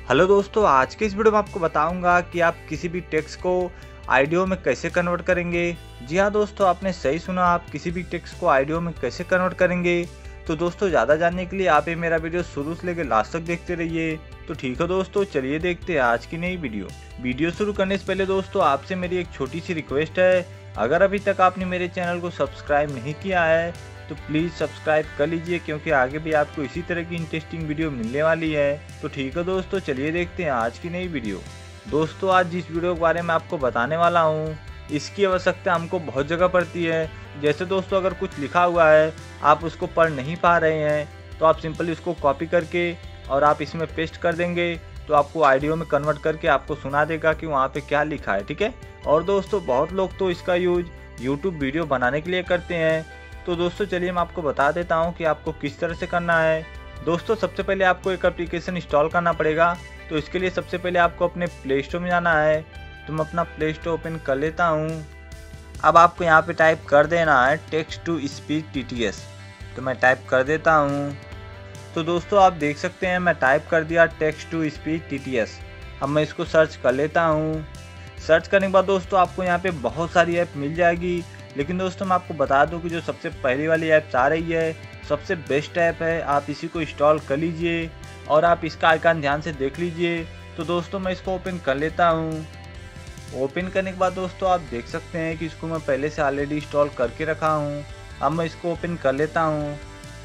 Hello दोस्तों, आज के इस वीडियो में आपको बताऊंगा कि आप किसी भी टेक्स्ट को ऑडियो में कैसे कन्वर्ट करेंगे। जी हाँ दोस्तों, आपने सही सुना, आप किसी भी टेक्स्ट को ऑडियो में कैसे कन्वर्ट करेंगे। तो दोस्तों, ज़्यादा जानने के लिए आप ये मेरा वीडियो शुरू से लेकर लास्ट तक देखते रहिए। तो ठीक है दोस्तों, चलिए देखते हैं आज की नई वीडियो शुरू करने से पहले दोस्तों आपसे मेरी एक छोटी सी रिक्वेस्ट है। अगर अभी तक आपने मेरे चैनल को सब्सक्राइब नहीं किया है तो प्लीज़ सब्सक्राइब कर लीजिए, क्योंकि आगे भी आपको इसी तरह की इंटरेस्टिंग वीडियो मिलने वाली है। तो ठीक है दोस्तों, चलिए देखते हैं आज की नई वीडियो। दोस्तों, आज जिस वीडियो के बारे में आपको बताने वाला हूँ, इसकी आवश्यकता हमको बहुत जगह पड़ती है। जैसे दोस्तों, अगर कुछ लिखा हुआ है, आप उसको पढ़ नहीं पा रहे हैं, तो आप सिंपली उसको कॉपी करके और आप इसमें पेस्ट कर देंगे, तो आपको ऑडियो में कन्वर्ट करके आपको सुना देगा कि वहाँ पे क्या लिखा है। ठीक है। और दोस्तों, बहुत लोग तो इसका यूज यूट्यूब वीडियो बनाने के लिए करते हैं। तो दोस्तों, चलिए मैं आपको बता देता हूँ कि आपको किस तरह से करना है। दोस्तों, सबसे पहले आपको एक एप्लीकेशन इंस्टॉल करना पड़ेगा। तो इसके लिए सबसे पहले आपको अपने प्ले स्टोर में जाना है। तो मैं अपना प्ले स्टोर ओपन कर लेता हूँ। अब आपको यहाँ पे टाइप कर देना है टेक्स्ट टू स्पीच TTS। तो मैं टाइप कर देता हूँ। तो दोस्तों, आप देख सकते हैं मैं टाइप कर दिया टेक्स्ट टू स्पीच TTS। अब मैं इसको सर्च कर लेता हूँ। सर्च करने के बाद दोस्तों आपको यहाँ पे बहुत सारी ऐप मिल जाएगी, लेकिन दोस्तों मैं आपको बता दूं कि जो सबसे पहली वाली ऐप आ रही है, सबसे बेस्ट ऐप है। आप इसी को इंस्टॉल कर लीजिए और आप इसका आइकन ध्यान से देख लीजिए। तो दोस्तों, मैं इसको ओपन कर लेता हूँ। ओपन करने के बाद दोस्तों आप देख सकते हैं कि इसको मैं पहले से ऑलरेडी इंस्टॉल करके रखा हूँ। अब मैं इसको ओपन कर लेता हूँ।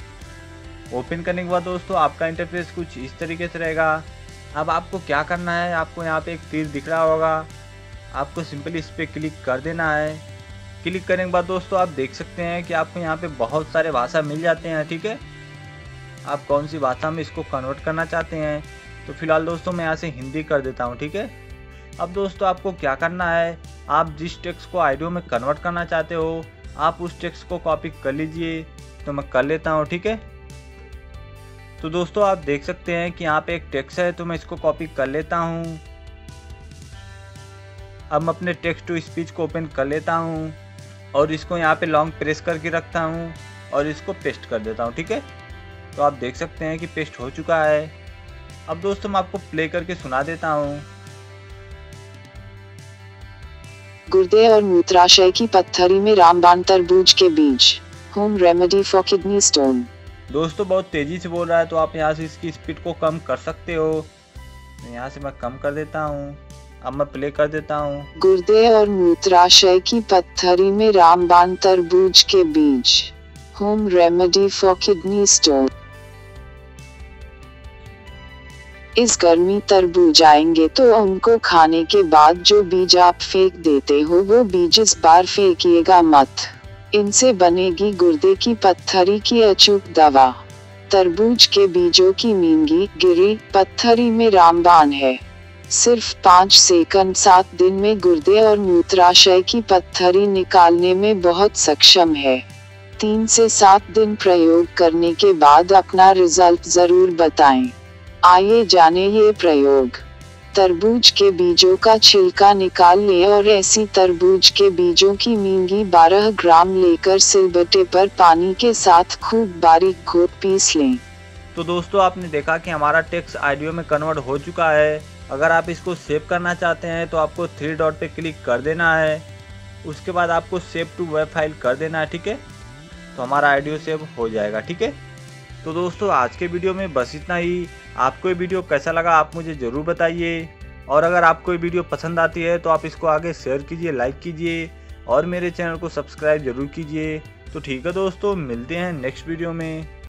ओपन करने के बाद दोस्तों आपका इंटरफेस कुछ इस तरीके से रहेगा। अब आपको क्या करना है, आपको यहाँ पे एक तीर दिख रहा होगा, आपको सिंपली इस पर क्लिक कर देना है। क्लिक करने के बाद दोस्तों आप देख सकते हैं कि आपको यहाँ पे बहुत सारे भाषा मिल जाते हैं। ठीक है। आप कौन सी भाषा में इसको कन्वर्ट करना चाहते हैं। तो फिलहाल दोस्तों मैं यहाँ से हिंदी कर देता हूँ। ठीक है। अब दोस्तों आपको क्या करना है, आप जिस टेक्स्ट को ऑडियो में कन्वर्ट करना चाहते हो, आप उस टेक्स्ट को कॉपी कर लीजिए। तो मैं कर लेता हूँ। ठीक है। तो दोस्तों आप देख सकते हैं कि यहाँ पे एक टेक्स्ट है, तो मैं इसको कॉपी कर लेता हूँ। अब मैं अपने टेक्स्ट टू स्पीच को ओपन कर लेता हूँ और इसको यहाँ पे लॉन्ग प्रेस करके रखता हूँ और इसको पेस्ट कर देता हूँ। ठीक है। तो आप देख सकते हैं कि पेस्ट हो चुका है। अब दोस्तों मैं आपको प्ले करके सुना देता हूँ। गुर्दे और मूत्राशय की पत्थरी में रामबाण तरबूज के बीज, home remedy for kidney stone. दोस्तों बहुत तेजी से बोल रहा है, तो आप यहाँ से इसकी स्पीड को कम कर सकते हो। यहाँ से मैं कम कर देता हूँ। अब मैं प्ले कर देता हूँ। गुर्दे और मूत्राशय की पत्थरी में रामबाण तरबूज के बीज, home remedy for kidney stone. इस गर्मी तरबूज आएंगे तो उनको खाने के बाद जो बीज आप फेंक देते हो, वो बीज इस बार फेंकिएगा मत। इनसे बनेगी गुर्दे की पत्थरी की अचूक दवा। तरबूज के बीजों की मींगी गिरी पत्थरी में रामबाण है। सिर्फ 5 सेकंड 7 दिन में गुर्दे और मूत्राशय की पत्थरी निकालने में बहुत सक्षम है। 3 से 7 दिन प्रयोग करने के बाद अपना रिजल्ट जरूर बताएं। आइए जाने ये प्रयोग। तरबूज के बीजों का छिलका निकाल लें और ऐसी तरबूज के बीजों की मींगी 12 ग्राम लेकर सिलबट्टे पर पानी के साथ खूब बारीक घोट पीस लें। तो दोस्तों आपने देखा कि हमारा टेक्स्ट ऑडियो में कन्वर्ट हो चुका है। अगर आप इसको सेव करना चाहते हैं तो आपको 3 डॉट पे क्लिक कर देना है। उसके बाद आपको सेव टू वेब फाइल कर देना है। ठीक है। तो हमारा ऑडियो सेव हो जाएगा। ठीक है। तो दोस्तों आज के वीडियो में बस इतना ही। आपको ये वीडियो कैसा लगा आप मुझे ज़रूर बताइए, और अगर आपको ये वीडियो पसंद आती है तो आप इसको आगे शेयर कीजिए, लाइक कीजिए और मेरे चैनल को सब्सक्राइब जरूर कीजिए। तो ठीक है दोस्तों, मिलते हैं नेक्स्ट वीडियो में।